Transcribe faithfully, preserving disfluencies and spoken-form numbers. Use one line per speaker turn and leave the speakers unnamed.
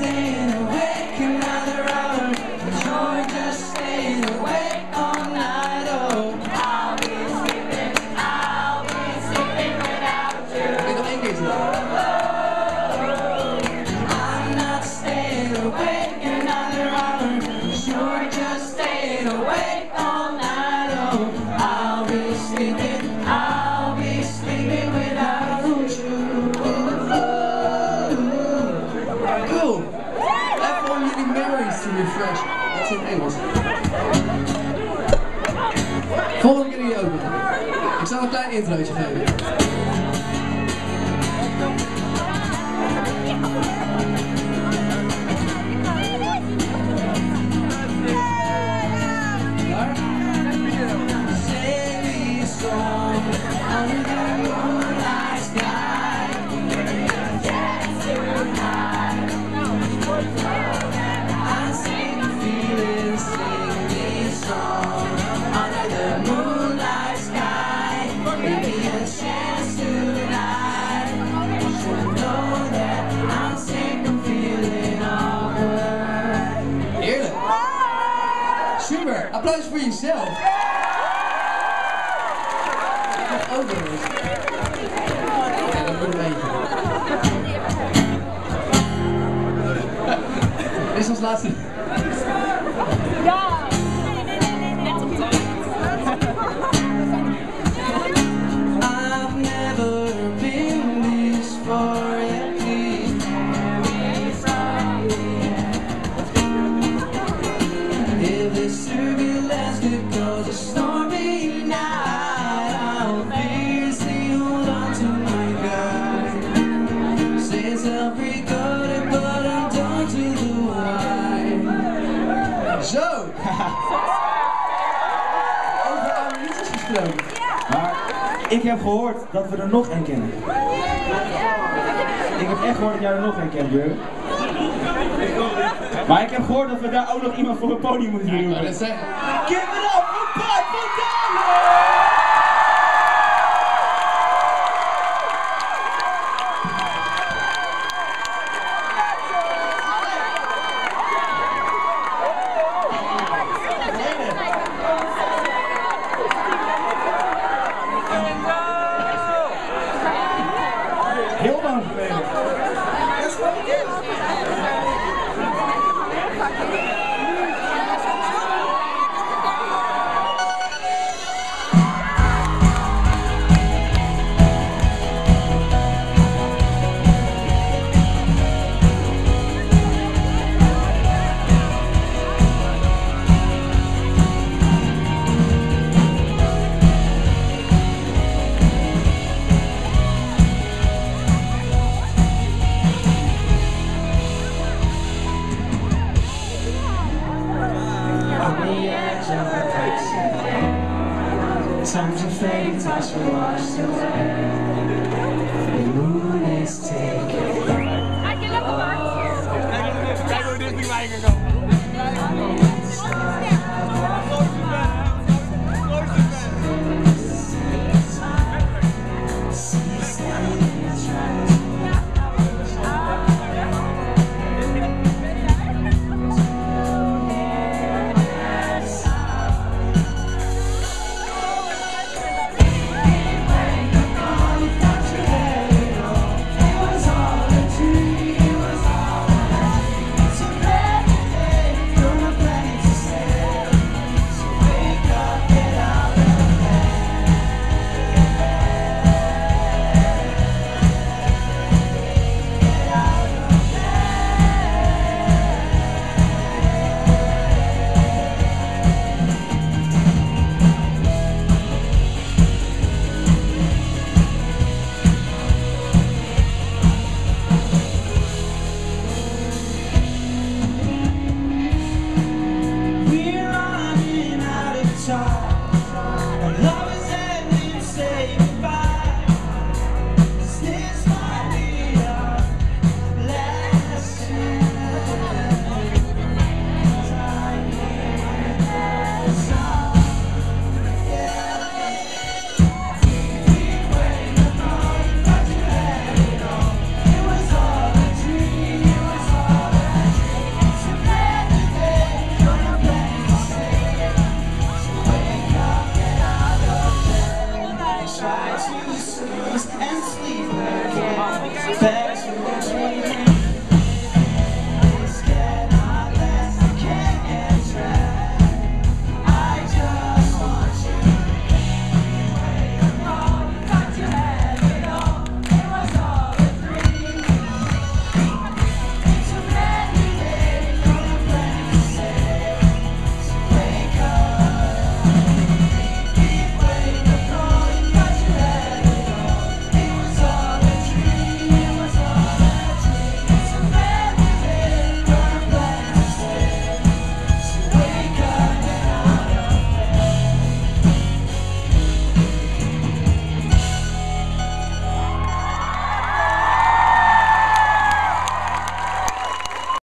staying awake another hour, and you're just staying awake all night. Oh, I'll be sleeping, I'll be sleeping without you. Ik nog één keer zien. I'm not staying awake another hour, and you're just staying awake all night. Oh, I'll be sleeping, I'll be sleeping without you. Cool. Even om jullie memories te refreshen. Dat is in Engels. Volgende keer jullie ook. Ik zal een klein introotje geven. Super, applaus voor jezelf. Nog over is. Ja, dat moet een beetje. Dit is ons laatste. Ja! I've never been this far yet. If this turbulence could cause a stormy night, I'll fiercely hold on to my guide. Since I've recorded, but I'm done to the wine. Zo! Over oude liedjes gesproken.
Maar ik heb gehoord dat we er nog één kennen. Ik heb echt gehoord dat jij er nog één kent, Jurgen. Maar ik heb gehoord dat we daar ook nog iemand voor het podium moeten doen.
Ja, dat zeggen.
Give it up for Bart van Dalen! Heel lang geleden.
Times of fading touch were washed away. The moon is taking.
I can look at